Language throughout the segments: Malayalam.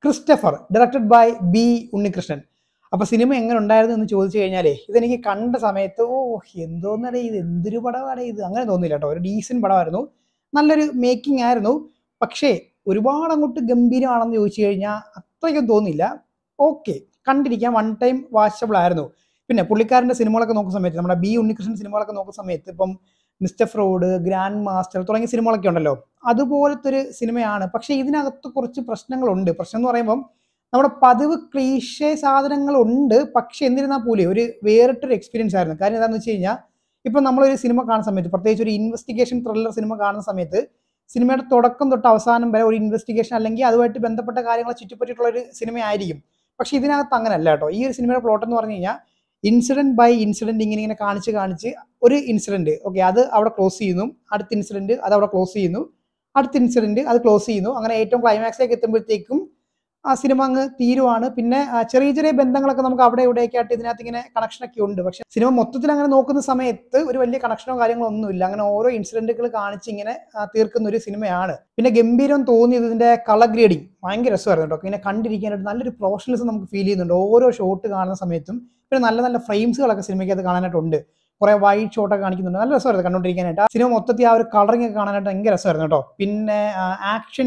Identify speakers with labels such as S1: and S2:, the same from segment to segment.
S1: Christopher, directed by B Unnikrishnan. അപ്പോൾ സിനിമ എങ്ങനെ ഉണ്ടായിരുന്നു എന്ന് ചോദിച്ചു കഴിഞ്ഞാലേ, ഇതെനിക്ക് കണ്ട സമയത്ത് എന്തോന്നടേ ഇത്, എന്തൊരു പടമാടേ ഇത്, അങ്ങനെ തോന്നില്ല കേട്ടോ. ഒരു ഡീസൻറ്റ് പടമായിരുന്നു, നല്ലൊരു മേക്കിംഗ് ആയിരുന്നു. പക്ഷേ ഒരുപാട് അങ്ങോട്ട് ഗംഭീരമാണെന്ന് ചോദിച്ചു കഴിഞ്ഞാൽ അത്രയ്ക്കും തോന്നില്ല. ഓക്കെ, കണ്ടിരിക്കാൻ വൺ ടൈം വാച്ചബിൾ ആയിരുന്നു. പിന്നെ പുള്ളിക്കാരൻ്റെ സിനിമകളൊക്കെ നോക്കുന്ന സമയത്ത്, നമ്മുടെ ബി ഉണ്ണികൃഷ്ണൻ സിനിമകളൊക്കെ നോക്കുന്ന സമയത്ത് ഇപ്പം മിസ്റ്റർ ഫ്രോഡ്, ഗ്രാൻഡ് മാസ്റ്റർ തുടങ്ങിയ സിനിമകളൊക്കെ ഉണ്ടല്ലോ, അതുപോലത്തെ ഒരു സിനിമയാണ്. പക്ഷേ ഇതിനകത്ത് കുറച്ച് പ്രശ്നങ്ങളുണ്ട്. പ്രശ്നം എന്ന് പറയുമ്പം നമ്മുടെ പതിവ് ക്ലീഷേ സാധനങ്ങളുണ്ട്. പക്ഷെ എന്നിരുന്നാൽ പോലും ഒരു വേറിട്ടൊരു എക്സ്പീരിയൻസ് ആയിരുന്നു. കാര്യം എന്താണെന്ന് വെച്ച് കഴിഞ്ഞാൽ, ഇപ്പം നമ്മളൊരു സിനിമ കാണുന്ന സമയത്ത്, പ്രത്യേകിച്ച് ഒരു ഇൻവെസ്റ്റിഗേഷൻ ത്രില്ലർ സിനിമ കാണുന്ന സമയത്ത്, സിനിമയുടെ തുടക്കം തൊട്ട് അവസാനം വരെ ഒരു ഇൻവെസ്റ്റിഗേഷൻ അല്ലെങ്കിൽ അതുമായിട്ട് ബന്ധപ്പെട്ട കാര്യങ്ങളെ ചുറ്റിപ്പറ്റിയിട്ടുള്ള ഒരു സിനിമയായിരിക്കും. പക്ഷെ ഇതിനകത്ത് അങ്ങനെയല്ല കേട്ടോ. ഈ ഒരു സിനിമയുടെ പ്ലോട്ട് എന്ന് പറഞ്ഞു കഴിഞ്ഞാൽ ഇൻസിഡന്റ് ബൈ ഇൻസിഡന്റ് ഇങ്ങനെ കാണിച്ച് ഒരു ഇൻസിഡന്റ്, ഓക്കെ, അത് അവിടെ ക്ലോസ് ചെയ്യുന്നു, അടുത്ത ഇൻസിഡന്റ് അത് അവിടെ ക്ലോസ് ചെയ്യുന്നു, അടുത്ത ഇൻസിഡന്റ് അത് ക്ലോസ് ചെയ്യുന്നു. അങ്ങനെ ഏറ്റവും ക്ലൈമാക്സിലേക്ക് എത്തുമ്പോഴത്തേക്കും ആ സിനിമ അങ്ങ് തീരുവാണ്. പിന്നെ ചെറിയ ചെറിയ ബന്ധങ്ങളൊക്കെ നമുക്ക് അവിടെ ഇവിടെയൊക്കെ ആയിട്ട് ഇതിനകത്ത് ഇങ്ങനെ കണക്ഷനൊക്കെ ഉണ്ട്. പക്ഷെ സിനിമ മൊത്തത്തിൽ അങ്ങനെ നോക്കുന്ന സമയത്ത് ഒരു വലിയ കണക്ഷനോ കാര്യങ്ങളോ ഒന്നുമില്ല. അങ്ങനെ ഓരോ ഇൻസിഡന്റുകൾ കാണിച്ച് ഇങ്ങനെ തീർക്കുന്ന ഒരു സിനിമയാണ്. പിന്നെ ഗംഭീരം തോന്നിയത് ഇതിന്റെ കളർ ഗ്രേഡിങ് ഭയങ്കര രസമായിരുന്നു കേട്ടോ. ഇങ്ങനെ കണ്ടിരിക്കാനായിട്ട് നല്ലൊരു പ്രൊഫഷണലിസം നമുക്ക് ഫീൽ ചെയ്യുന്നുണ്ട് ഓരോ ഷോട്ട് കാണുന്ന സമയത്തും. പിന്നെ നല്ല നല്ല ഫ്രെയിംസുകളൊക്കെ സിനിമയ്ക്കകത്ത് കാണാനായിട്ടുണ്ട്. കുറെ വൈഡ് ഷോട്ടൊക്കെ കാണിക്കുന്നുണ്ട്. നല്ല രസമായിരുന്നു കണ്ടുകൊണ്ടിരിക്കാനായിട്ട്. ആ സിനിമ മൊത്തത്തിൽ ആ ഒരു കളറിങ് ഒക്കെ കാണാനായിട്ട് ഭയങ്കര രസമായിരുന്നു കേട്ടോ. പിന്നെ ആക്ഷൻ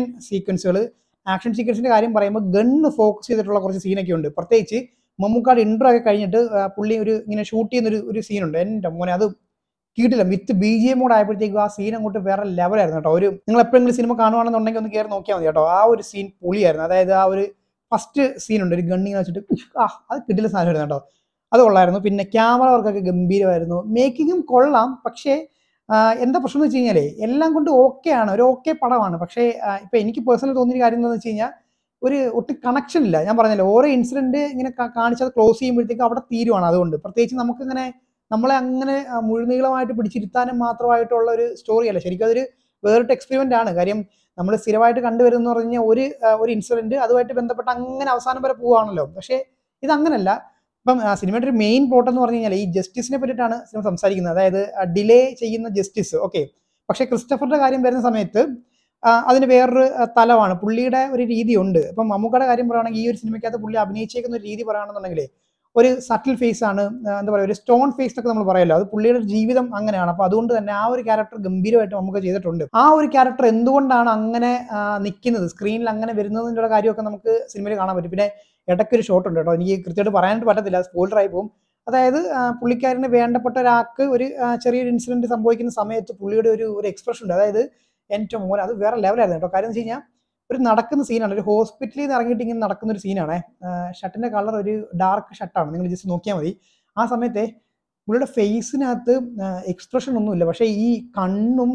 S1: സീക്വൻസിന്റെ കാര്യം പറയുമ്പോൾ ഗണ്ണ് ഫോക്കസ് ചെയ്തിട്ടുള്ള കുറച്ച് സീനൊക്കെ ഉണ്ട്. പ്രത്യേകിച്ച് മമ്മൂക്കാട് ഇൻട്രോ ഒക്കെ കഴിഞ്ഞിട്ട് പുള്ളി ഇങ്ങനെ ഷൂട്ട് ചെയ്യുന്ന ഒരു സീനുണ്ട്. എൻ്റെ മോനെ, അത് കീട്ടില്ല. വിത്ത് BGM കൂടെ ആയപ്പോഴത്തേക്കും ആ സീൻ അങ്ങോട്ട് വേറെ ലെവലായിരുന്നു കേട്ടോ. നിങ്ങൾ എപ്പോഴെങ്കിലും സിനിമ കാണുവാണെന്നുണ്ടെങ്കിൽ ഒന്ന് കയറി നോക്കിയാൽ മതി കേട്ടോ. ആ ഒരു സീൻ പൊളിയായിരുന്നു. അതായത് ആ ഒരു ഫസ്റ്റ് സീനുണ്ട്, ഒരു ഗണ്ണിങ്ങനെ വെച്ചിട്ട് അത് കിട്ടില്ല സാധനമായിരുന്നു കേട്ടോ. അത് കൊള്ളായിരുന്നു. പിന്നെ ക്യാമറ വർക്കൊക്കെ ഗംഭീരമായിരുന്നു. മേക്കിങ്ങും കൊള്ളാം. പക്ഷേ എന്താ പ്രശ്നം എന്ന് വെച്ച് കഴിഞ്ഞാലേ, എല്ലാം കൊണ്ട് ഓക്കെയാണ്, ഒരു ഓക്കെ പടമാണ്. പക്ഷേ ഇപ്പം എനിക്ക് പേഴ്സണൽ തോന്നിയ കാര്യം എന്താണെന്ന് വെച്ച് കഴിഞ്ഞാൽ, ഒട്ടും കണക്ഷൻ ഇല്ല. ഞാൻ പറഞ്ഞല്ലോ, ഓരോ ഇൻസിഡന്റ് ഇങ്ങനെ കാണിച്ചത് ക്ലോസ് ചെയ്യുമ്പോഴത്തേക്ക് അവിടെ തീരുവാണ്. അതുകൊണ്ട് പ്രത്യേകിച്ച് നമുക്കിങ്ങനെ നമ്മളെ അങ്ങനെ മുഴുനീളമായിട്ട് പിടിച്ചിരുത്താനും മാത്രമായിട്ടുള്ള ഒരു സ്റ്റോറി അല്ല. ശരിക്കും അതൊരു വേറിട്ട് എക്സ്പെരിമെന്റ് ആണ്. കാര്യം നമ്മൾ സ്ഥിരമായിട്ട് കണ്ടുവരുന്ന പറഞ്ഞു കഴിഞ്ഞാൽ ഒരു ഇൻസിഡന്റ് അതുമായിട്ട് ബന്ധപ്പെട്ട് അങ്ങനെ അവസാനം വരെ പോവുകയാണല്ലോ. പക്ഷേ ഇത് അങ്ങനല്ല. ഇപ്പം സിനിമയുടെ ഒരു മെയിൻ പ്ലോട്ട് എന്ന് പറഞ്ഞു കഴിഞ്ഞാൽ ഈ ജസ്റ്റിസിനെ പറ്റിയിട്ടാണ് സിനിമ സംസാരിക്കുന്നത്. അതായത് ഡിലേ ചെയ്യുന്ന ജസ്റ്റിസ്, ഓക്കെ. പക്ഷെ ക്രിസ്റ്റഫറിന്റെ കാര്യം വരുന്ന സമയത്ത് അതിന് വേറൊരു തലമാണ്. പുള്ളിയുടെ ഒരു രീതിയുണ്ട്. ഇപ്പം മമ്മൂക്കയുടെ കാര്യം പറയുകയാണെങ്കിൽ ഈ ഒരു സിനിമയ്ക്കകത്ത് പുള്ളി അഭിനയിച്ചേക്കുന്ന ഒരു രീതി പറയുകയാണെന്നുണ്ടെങ്കിൽ ഒരു സട്ടിൽ ഫേസ് ആണ്. എന്താ പറയുക, ഒരു സ്റ്റോൺ ഫേസ് എന്നൊക്കെ നമ്മൾ പറയുമല്ലോ, അത് പുള്ളിയുടെ ജീവിതം അങ്ങനെയാണ്. അപ്പോൾ അതുകൊണ്ട് തന്നെ ആ ഒരു ക്യാരക്ടർ ഗംഭീരമായിട്ട് നമുക്ക് ചെയ്തിട്ടുണ്ട്. ആ ഒരു ക്യാരക്ടർ എന്തുകൊണ്ടാണ് അങ്ങനെ നിൽക്കുന്നത്, സ്ക്രീനിൽ അങ്ങനെ വരുന്നതിൻ്റെ കാര്യമൊക്കെ നമുക്ക് സിനിമയിൽ കാണാൻ പറ്റും. പിന്നെ ഇടയ്ക്കൊരു ഷോട്ട് ഉണ്ട് കേട്ടോ, എനിക്ക് കൃത്യമായിട്ട് പറയാനായിട്ട് പറ്റത്തില്ല, സ്പോയിലറായി പോകും. അതായത് പുള്ളിക്കാരന് വേണ്ടപ്പെട്ട ഒരാൾക്ക് ഒരു ചെറിയൊരു ഇൻസിഡന്റ് സംഭവിക്കുന്ന സമയത്ത് പുള്ളിയുടെ ഒരു എക്സ്പ്രഷൻ ഉണ്ട്. അതായത് എൻ്റെ മോനെ, അത് വേറെ ലെവലായിരുന്നു കേട്ടോ. കാര്യം എന്ന് വെച്ച് കഴിഞ്ഞാൽ ഒരു നടക്കുന്ന സീനാണ്, ഒരു ഹോസ്പിറ്റലിൽ നിന്ന് ഇറങ്ങിയിട്ട് ഇങ്ങനെ നടക്കുന്ന ഒരു സീനാണ്. ഷർട്ടിന്റെ കളർ ഒരു ഡാർക്ക് ഷർട്ടാണ്, നിങ്ങൾ ജസ്റ്റ് നോക്കിയാൽ മതി. ആ സമയത്തെ പുള്ളിയുടെ ഫേസിനകത്ത് എക്സ്പ്രഷൻ ഒന്നുമില്ല. പക്ഷേ ഈ കണ്ണും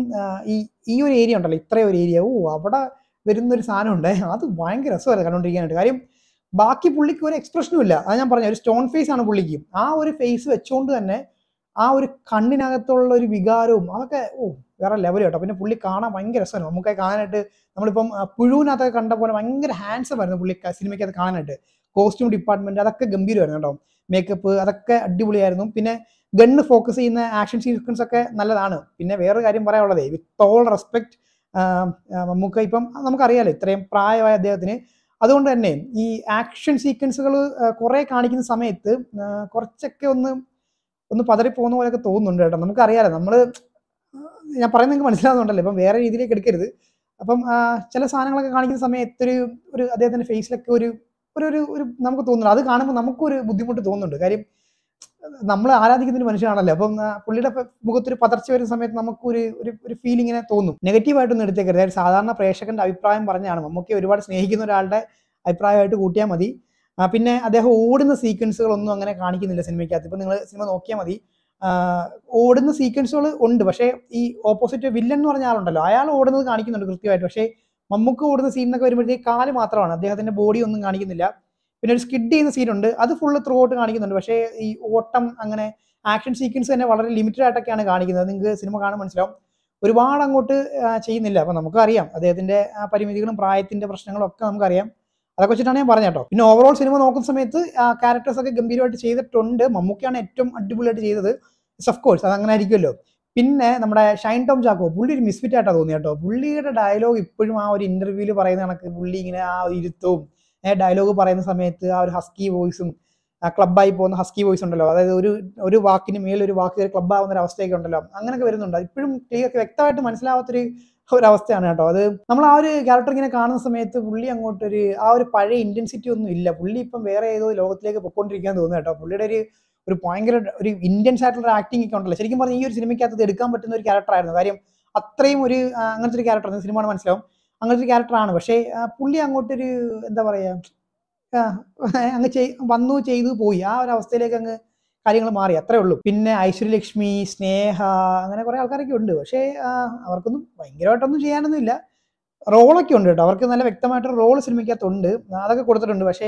S1: ഈ ഒരു ഏരിയ ഉണ്ടല്ലോ, ഇത്രയും ഒരു ഏരിയ, അവിടെ വരുന്നൊരു സാധനം ഉണ്ട്. അത് ഭയങ്കര രസമായിരുന്നു കണ്ടുകൊണ്ടിരിക്കാനായിട്ട്. കാര്യം ബാക്കി പുള്ളിക്ക് ഒരു എക്സ്പ്രഷനും ഇല്ല. അത് ഞാൻ പറഞ്ഞ ഒരു സ്റ്റോൺ ഫേസ് ആണ് പുള്ളിക്ക്. ആ ഒരു ഫേസ് വെച്ചുകൊണ്ട് തന്നെ ആ ഒരു കണ്ണിനകത്തുള്ള ഒരു വികാരവും അതൊക്കെ വേറെ ലെവൽ കേട്ടോ. പിന്നെ പുള്ളി കാണാൻ ഭയങ്കര രസമാണ്. നമുക്ക് കാണാനായിട്ട് നമ്മളിപ്പം പുഴുവിനകത്തൊക്കെ കണ്ട പോലെ ഭയങ്കര ഹാൻസം ആയിരുന്നു പുള്ളി സിനിമയ്ക്കകത്ത് കാണാനായിട്ട്. കോസ്റ്റ്യൂം ഡിപ്പാർട്ട്മെന്റ് അതൊക്കെ ഗംഭീരമായിരുന്നു കേട്ടോ. മേക്കപ്പ് അതൊക്കെ അടിപൊളിയായിരുന്നു. പിന്നെ ഗണ്ണ് ഫോക്കസ് ചെയ്യുന്ന ആക്ഷൻ സീക്വൻസ് ഒക്കെ നല്ലതാണ്. പിന്നെ വേറൊരു കാര്യം പറയാനുള്ളതേ, വിത്ത് ഓൾ റെസ്പെക്ട്, മമ്മൂക്ക ഇപ്പം നമുക്കറിയാലോ ഇത്രയും പ്രായമായ അദ്ദേഹത്തിന്. അതുകൊണ്ട് തന്നെ ഈ ആക്ഷൻ സീക്വൻസുകൾ കുറെ കാണിക്കുന്ന സമയത്ത് കുറച്ചൊക്കെ ഒന്ന് പതറിപ്പോകുന്ന പോലെയൊക്കെ തോന്നുന്നുണ്ട് കേട്ടോ. നമുക്കറിയാലോ, ഞാൻ പറയുന്നത് നിങ്ങൾക്ക് മനസ്സിലാകുന്നുണ്ടല്ലോ, ഇപ്പം വേറെ രീതിയിലേക്ക് എടുക്കരുത്. അപ്പം ചില സാധനങ്ങളൊക്കെ കാണിക്കുന്ന സമയത്ത് ഒരു അദ്ദേഹത്തിന്റെ ഫേസിലൊക്കെ ഒരു നമുക്ക് തോന്നുന്നു, അത് കാണുമ്പോൾ നമുക്കൊരു ബുദ്ധിമുട്ട് തോന്നുന്നുണ്ട്. കാര്യം നമ്മൾ ആരാധിക്കുന്ന ഒരു മനുഷ്യനാണല്ലോ. അപ്പം പുള്ളിയുടെ മുഖത്തൊരു പതർച്ച വരുന്ന സമയത്ത് നമുക്കൊരു ഫീലിങ്ങിനെ തോന്നും. നെഗറ്റീവായിട്ടൊന്നും എടുത്തേക്കരുത്. അതായത് സാധാരണ പ്രേക്ഷകന്റെ അഭിപ്രായം പറഞ്ഞാണ്. നമുക്ക് ഒരുപാട് സ്നേഹിക്കുന്ന ഒരാളുടെ അഭിപ്രായമായിട്ട് കൂട്ടിയാൽ മതി. പിന്നെ അദ്ദേഹം ഓടുന്ന സീക്വൻസുകളൊന്നും അങ്ങനെ കാണിക്കുന്നില്ല സിനിമയ്ക്കകത്ത്. ഇപ്പം നിങ്ങൾ സിനിമ നോക്കിയാൽ മതി, ഓടുന്ന സീക്വൻസുകൾ ഉണ്ട്. പക്ഷേ ഈ ഓപ്പോസിറ്റ് വില്ലൻ എന്ന് പറഞ്ഞ ആളുണ്ടല്ലോ, അയാൾ ഓടുന്നത് കാണിക്കുന്നുണ്ട് കൃത്യമായിട്ട്. പക്ഷേ മമ്മൂക്ക് ഓടുന്ന സീനൊക്കെ വരുമ്പോഴത്തേക്ക് കാല് മാത്രമാണ്, അദ്ദേഹത്തിന്റെ ബോഡി ഒന്നും കാണിക്കുന്നില്ല. പിന്നെ ഒരു സ്കിഡ് ചെയ്യുന്ന സീനുണ്ട്, അത് ഫുള്ള് ത്രൂ ഔട്ട് കാണിക്കുന്നുണ്ട്. പക്ഷേ ഈ ഓട്ടം അങ്ങനെ ആക്ഷൻ സീക്വൻസ് തന്നെ വളരെ ലിമിറ്റഡ് ആയിട്ടൊക്കെയാണ് കാണിക്കുന്നത്. നിങ്ങൾക്ക് സിനിമ കാണാൻ മനസ്സിലാവും, ഒരുപാട് അങ്ങോട്ട് ചെയ്യുന്നില്ല. അപ്പം നമുക്കറിയാം അദ്ദേഹത്തിന്റെ പരിമിതികളും പ്രായത്തിന്റെ പ്രശ്നങ്ങളും ഒക്കെ നമുക്കറിയാം. അതൊക്കെ വെച്ചിട്ടാണ് ഞാൻ പറഞ്ഞത് കേട്ടോ. പിന്നെ ഓവറോൾ സിനിമ നോക്കുന്ന സമയത്ത് ക്യാരക്ടേഴ്സ് ഒക്കെ ഗംഭീരമായിട്ട് ചെയ്തിട്ടുണ്ട്. മമ്മൂക്കയാണ് ഏറ്റവും അടിപൊളിയായിട്ട് ചെയ്തത്. ഓഫ് കോഴ്സ് അത് അങ്ങനെ ആയിരിക്കുമല്ലോ. പിന്നെ നമ്മുടെ ഷൈൻ ടോം ചാക്കോ, പുള്ളി ഒരു മിസ്ഫിറ്റ് ആയിട്ടാണ് തോന്നി കേട്ടോ. പുള്ളിയുടെ ഡയലോഗ് ഇപ്പോഴും ആ ഒരു ഇന്റർവ്യൂവിൽ പറയുന്ന കണക്ക് പുള്ളി ഇങ്ങനെ ആ ഇരുത്തവും ഡയലോഗ് പറയുന്ന സമയത്ത് ആ ഒരു ഹസ്കി വോയിസും ക്ലബ്ബായി പോകുന്ന ഹസ്കി വോയിസ് ഉണ്ടല്ലോ, അതായത് ഒരു വാക്കിന് മേലൊരു വാക്ക് ക്ലബ്ബ് ആവുന്ന ഒരു അവസ്ഥയൊക്കെ ഉണ്ടല്ലോ, അങ്ങനെയൊക്കെ വരുന്നുണ്ട്. ഇപ്പോഴും ക്ലിയർ വ്യക്തമായിട്ട് മനസ്സിലാവാത്തൊരവസ്ഥയാണ് കേട്ടോ. അത് നമ്മൾ ആ ഒരു ക്യാരക്ടർ ഇങ്ങനെ കാണുന്ന സമയത്ത് പുള്ളി അങ്ങോട്ടൊരു ആ ഒരു പഴയ ഇന്റൻസിറ്റി ഒന്നും ഇല്ല. പുള്ളി ഇപ്പം വേറെ ഏതോ ലോകത്തിലേക്ക് പൊയ്ക്കൊണ്ടിരിക്കാൻ തോന്നുന്നു കേട്ടോ. പുള്ളിയുടെ ഒരു ഭയങ്കര ഒരു ഇന്റൻസ് ആയിട്ടുള്ള ഒരു ആക്ടിംഗ് ഒക്കെ ഉണ്ടല്ലോ. ശരിക്കും പറഞ്ഞാൽ ഈ ഒരു സിനിമയ്ക്കകത്ത് എടുക്കാൻ പറ്റുന്ന ഒരു ക്യാരക്ടർ ആയിരുന്നു. കാര്യം അത്രയും ഒരു അങ്ങനത്തെ ഒരു ക്യാരക്ടർ സിനിമ മനസ്സിലാവും, അങ്ങനത്തെ ഒരു ക്യാരക്ടറാണ്. പക്ഷേ പുള്ളി അങ്ങോട്ടൊരു എന്താ പറയാ അങ്ങ് വന്നു ചെയ്തു പോയി, ആ ഒരു അവസ്ഥയിലേക്ക് അങ്ങ് കാര്യങ്ങൾ മാറി, അത്രേ ഉള്ളൂ. പിന്നെ ഐശ്വര്യലക്ഷ്മി, സ്നേഹ, അങ്ങനെ കുറെ ആൾക്കാരൊക്കെ ഉണ്ട്. പക്ഷേ അവർക്കൊന്നും ഭയങ്കരമായിട്ടൊന്നും ചെയ്യാനൊന്നും ഇല്ല. റോളൊക്കെ ഉണ്ട് കേട്ടോ, അവർക്ക് നല്ല വ്യക്തമായിട്ടൊരു റോൾ സിനിമയ്ക്കകത്തുണ്ട്, അതൊക്കെ കൊടുത്തിട്ടുണ്ട്. പക്ഷേ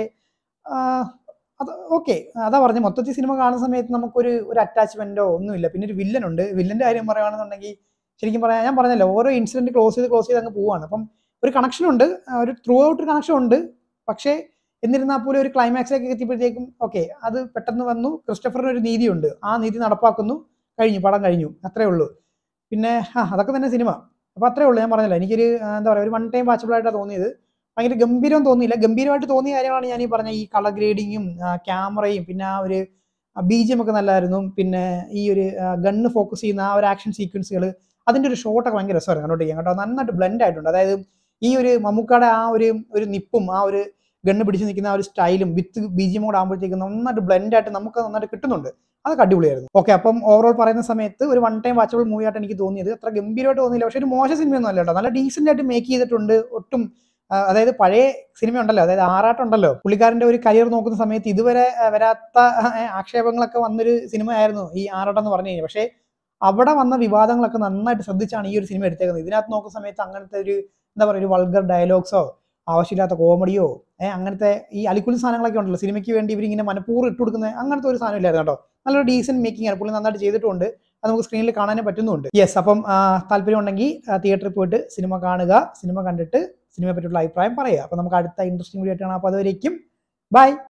S1: അത് ഓക്കെ, അതാ പറഞ്ഞ മൊത്തത്തിൽ സിനിമ കാണുന്ന സമയത്ത് നമുക്കൊരു അറ്റാച്ച്മെന്റോ ഒന്നുമില്ല. പിന്നെ ഒരു വില്ലൻ ഉണ്ട്. വില്ലന്റെ കാര്യം പറയുകയാണെന്നുണ്ടെങ്കിൽ ശരിക്കും പറയാൻ ഞാൻ പറഞ്ഞല്ലോ, ഓരോ ഇൻസിഡന്റ് ക്ലോസ് ചെയ്ത് അങ്ങ് പോവാണ്. അപ്പം ഒരു കണക്ഷൻ ഉണ്ട്, ഒരു ത്രൂ ഔട്ട് ഒരു കണക്ഷൻ ഉണ്ട്. പക്ഷേ എന്നിരുന്നാൽ പോലും ഒരു ക്ലൈമാക്സിലേക്ക് എത്തിയപ്പോഴത്തേക്കും ഓക്കെ, അത് പെട്ടെന്ന് വന്നു. ക്രിസ്റ്റഫറിന് ഒരു നീതിയുണ്ട്, ആ നീതി നടപ്പാക്കുന്നു, കഴിഞ്ഞു, പടം കഴിഞ്ഞു, അത്രേ ഉള്ളൂ. പിന്നെ അതൊക്കെ തന്നെ സിനിമ. അപ്പോൾ അത്രേ ഉള്ളൂ. ഞാൻ പറഞ്ഞല്ലോ, എനിക്കൊരു എന്താ പറയുക, ഒരു വൺ ടൈം വാച്ചബിൾ ആയിട്ടാണ് തോന്നിയത്. ഭയങ്കര ഗംഭീരം തോന്നിയില്ല. ഗംഭീരമായിട്ട് തോന്നിയ കാര്യമാണ് ഞാൻ ഈ പറഞ്ഞ ഈ കളർ ഗ്രേഡിങ്ങും ക്യാമറയും പിന്നെ ആ ഒരു BGM ഒക്കെ നല്ലതായിരുന്നു. പിന്നെ ഈ ഒരു ഗണ്ണ് ഫോക്കസ് ചെയ്യുന്ന ആ ഒരു ആക്ഷൻ സീക്വൻസുകൾ, അതിൻ്റെ ഒരു ഷോട്ടൊക്കെ ഭയങ്കര രസമായിരുന്നു കണ്ടോട്ട് ചെയ്യാൻ കേട്ടോ. നന്നായിട്ട് ബ്ലെൻഡ് ആയിട്ടുണ്ട്. അതായത് ഈ ഒരു മമ്മൂക്കയുടെ ആ ഒരു നിപ്പും ആ ഒരു ഗണ്ണ് പിടിച്ച് നിൽക്കുന്ന ആ ഒരു സ്റ്റൈലും വിത്ത് BGM കൂടെ ആകുമ്പോഴത്തേക്കും നന്നായിട്ട് ബ്ലെൻഡ് ആയിട്ട് നമുക്ക് നന്നായിട്ട് കിട്ടുന്നുണ്ട്. അതൊക്കെ അടിപൊളിയായിരുന്നു. ഓക്കെ, അപ്പം ഓവറോൾ പറയുന്ന സമയത്ത് ഒരു വൺ ടൈം വാച്ചബിൾ മൂവി ആയിട്ട് എനിക്ക് തോന്നിയത്. അത്ര ഗംഭീരമായിട്ട് തോന്നിയില്ല, പക്ഷേ ഒരു മോശം സിനിമയൊന്നും അല്ല കേട്ടോ. നല്ല ഡീസെന്റ് ആയിട്ട് മേക്ക് ചെയ്തിട്ടുണ്ട്. ഒട്ടും അതായത് പഴയ സിനിമ ഉണ്ടല്ലോ, അതായത് ആറാട്ടുണ്ടല്ലോ, പുള്ളിക്കാരന്റെ ഒരു കരിയർ നോക്കുന്ന സമയത്ത് ഇതുവരെ വരാത്ത ആക്ഷേപങ്ങളൊക്കെ വന്നൊരു സിനിമയായിരുന്നു ഈ ആറാട്ടം എന്ന് പറഞ്ഞു കഴിഞ്ഞാൽ. പക്ഷേ അവിടെ വന്ന വിവാദങ്ങളൊക്കെ നന്നായിട്ട് ശ്രദ്ധിച്ചാണ് ഈ ഒരു സിനിമ എടുത്തേക്കുന്നത്. ഇതിനകത്ത് നോക്കുന്ന സമയത്ത് അങ്ങനത്തെ ഒരു എന്താ പറയുക, ഒരു വൾഗർ ഡയലോഗ്സോ ആവശ്യമില്ലാത്ത കോമഡിയോ അങ്ങനത്തെ ഈ അലിക്കുലി സാധനങ്ങളൊക്കെ ഉണ്ടല്ലോ സിനിമയ്ക്ക് വേണ്ടി ഇവരിങ്ങനെ മനഃപൂർവ്വം ഇട്ട് കൊടുക്കുന്ന അങ്ങനത്തെ ഒരു സാധനം ഇല്ലായിരുന്നു കേട്ടോ. നല്ലൊരു ഡീസന്റ് മേക്കിംഗ് ആണ്, പുള്ളി നന്നായിട്ട് ചെയ്തിട്ടുണ്ട്. അത് നമുക്ക് സ്ക്രീനിൽ കാണാനേ പറ്റുന്നുണ്ട്. യെസ്, അപ്പം താല്പര്യം ഉണ്ടെങ്കിൽ തിയേറ്ററിൽ പോയിട്ട് സിനിമ കാണുക. സിനിമ കണ്ടിട്ട് സിനിമയെ പറ്റിയുള്ള അഭിപ്രായം പറയുക. അപ്പോൾ നമുക്ക് അടുത്ത ഇൻട്രസ്റ്റിംഗ് വീഡിയോ ആയിട്ടാണ്. അപ്പോൾ അതുവരേക്കും ബൈ.